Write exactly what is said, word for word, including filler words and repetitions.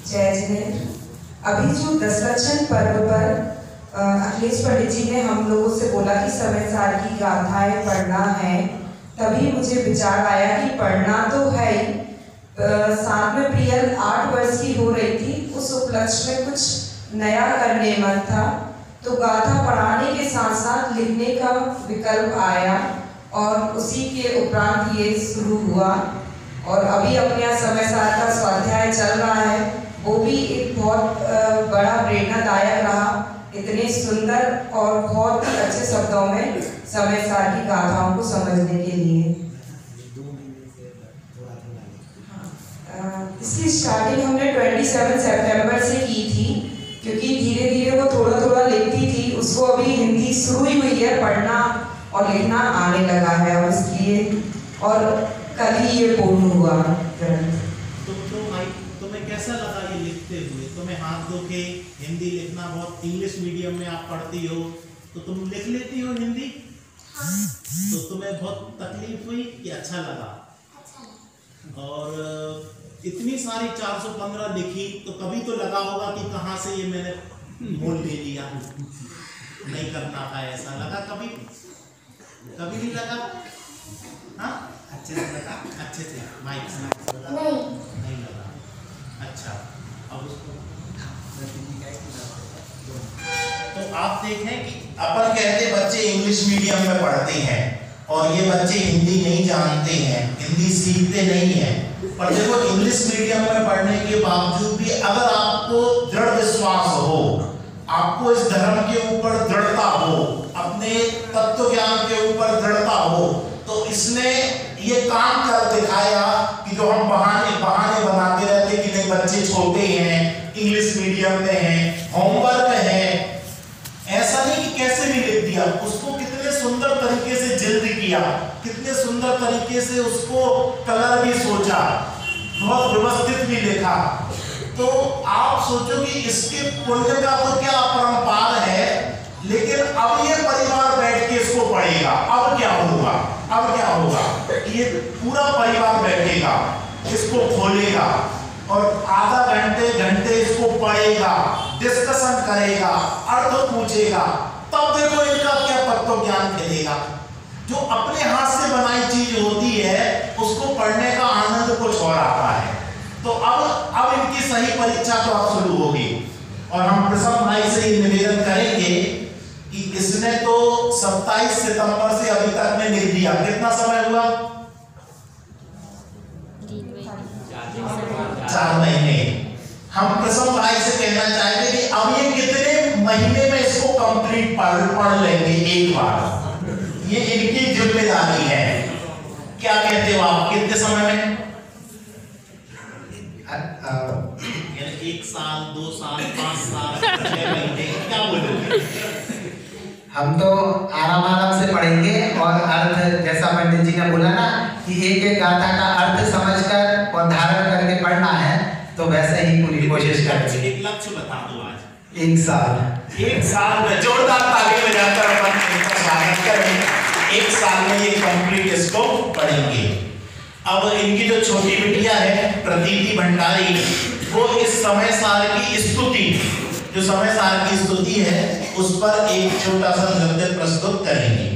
जय जिनेन्द्र। अभी जो दशलक्षण पर्व पर अखिलेश पंडित जी ने हम लोगों से बोला कि समय सार की गाथाएं पढ़ना है, तभी मुझे विचार आया कि पढ़ना तो है ही, साथ में प्रियल आठ वर्ष की हो रही थी, उस उपलक्ष्य में कुछ नया करने मन था, तो गाथा पढ़ाने के साथ साथ लिखने का विकल्प आया और उसी के उपरांत ये शुरू हुआ। और अभी अपने यहाँ समय सार का स्वाध्याय चल रहा है, वो भी एक बहुत बड़ा प्रेरणादायक रहा। इतने सुंदर और बहुत ही अच्छे शब्दों में समय सार की गाथाओं को समझने के लिए। इसकी स्टार्टिंग हमने सत्ताईस सितंबर से की थी, क्योंकि धीरे धीरे वो थोड़ा थोड़ा लिखती थी, उसको अभी हिंदी शुरू ही हुई है, पढ़ना और लिखना आने लगा है और इसलिए और कल ही ये पूर्ण हुआ ग्रंथ। तो तो भाई तुम्हें कैसा लगा ये लिखते हुए? तुम्हें हाथ धो के हिंदी लिखना, बहुत इंग्लिश मीडियम में आप पढ़ती हो तो तुम लिख लेती हो हिंदी? हाँ। तो तुम्हें बहुत तकलीफ हुई कि अच्छा लगा? अच्छा। और इतनी सारी चार सौ पंद्रह लिखी तो कभी तो लगा होगा कि कहाँ से ये मैंने बोल दे दिया, नहीं करना था, ऐसा लगा कभी? कभी नहीं लगा? हाँ, अच्छे से लगा, अच्छे से माइक से नहीं नहीं लगा। अच्छा, अब उसको तो आप देखें कि अपन कहते बच्चे इंग्लिश मीडियम में पढ़ते हैं और ये बच्चे हिंदी नहीं जानते हैं, हिंदी सीखते नहीं हैं, पर देखो इंग्लिश मीडियम में पढ़ने के बावजूद भी अगर आपको दृढ़ विश्वास हो, आपको इस धर्म के ऊपर दृढ़ता हो, अपने तत्व ज्ञान के ऊपर दृढ़ता हो, तो इसने ये काम कर दिखाया कि जो हम बहाने बहाने बनाते रहते कि नहीं बच्चे छोटे हैं, इंग्लिश मीडियम में हैं, होमवर्क है, ऐसा नहीं कि कैसे भी लिख दिया, उसको कितने सुंदर तरीके से जिल्द किया, कितने सुंदर तरीके से उसको कलर भी सोचा, बहुत व्यवस्थित भी लिखा। तो आप सोचो कि इसके पुण्य का तो क्या अपरंपार है, लेकिन अब ये परिवार बैठ के इसको पढ़ेगा, अब क्या होगा? अब क्या होगा? ये पूरा परिवार बैठेगा, इसको खोलेगा और आधा घंटे घंटे इसको पढ़ेगा, डिस्कशन करेगा, अर्थ पूछेगा, तब देखो इनका क्या तत्व ज्ञान खेलेगा। जो अपने हाथ से बनाई चीज होती है उसको पढ़ने का आनंद कुछ और आता है। तो अब अब इनकी सही परीक्षा तो अब शुरू होगी और हम प्रसन्न भाई से ये निवेदन करेंगे कि इसने तो सत्ताईस सितंबर से अभी तक में लिख दिया, कितना समय हुआ? चार महीने। हम प्रसन्न भाई से कहना चाहेंगे कि अब ये कितने महीने में इसको कंप्लीट पढ़ पढ़ लेंगे एक बार, ये इनकी जिम्मेदारी है। क्या कहते हो आप, कितने समय में? एक साल, दो साल, पांच साल, छह महीने, क्या बोलोगे? हम तो आराम आराम से पढ़ेंगे और अर्थ, जैसा पंडित जी ने बोला ना कि एक एक गाथा का अर्थ समझकर और धारण करके पढ़ना है, तो वैसे ही पूरी कोशिश करेंगे। एक लक्ष्य बता दो आज। एक साल एक साल में जोरदार ताली बजाकर अपन इनका स्वागत करें। एक साल में ये कंप्लीट इसको पढ़ेंगे। अब इनकी जो छोटी बिटिया है प्रतीति भंडारी, वो इस समय सार की स्तुति, जो समय सार की स्तुति है, उस पर एक छोटा सा नृत्य प्रस्तुत करेंगे।